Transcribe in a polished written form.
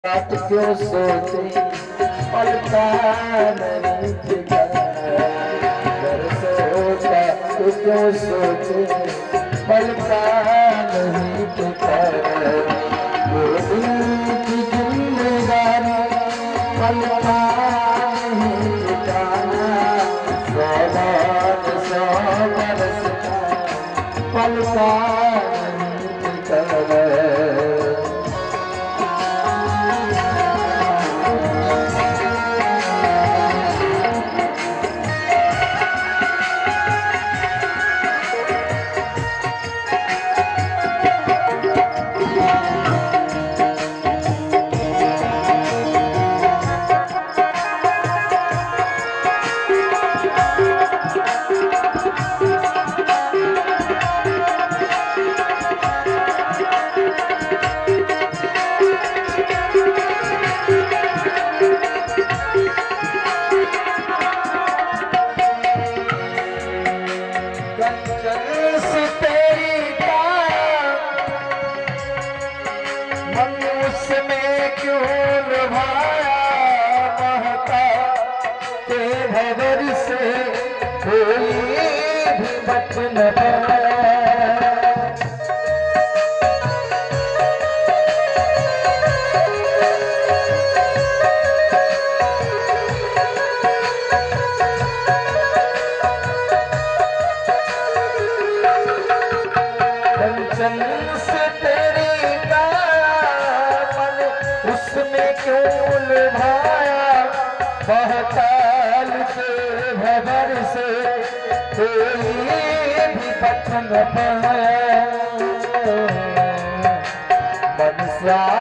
बात क्यों सोचे पलता नहीं टिका, सोचा तो क्यों सोचे पलता नहीं टिका। की जिम्मेदारी पलता नहीं टिकाना, 100 बरस पलता नहीं टिकाना। उसमें क्यों लुभाया महका के भवर से कोई भी बच न पाया। कंचन से तेरी उसमें क्यों लुभाया बहताल के भवर से कोई भी बच न पाया।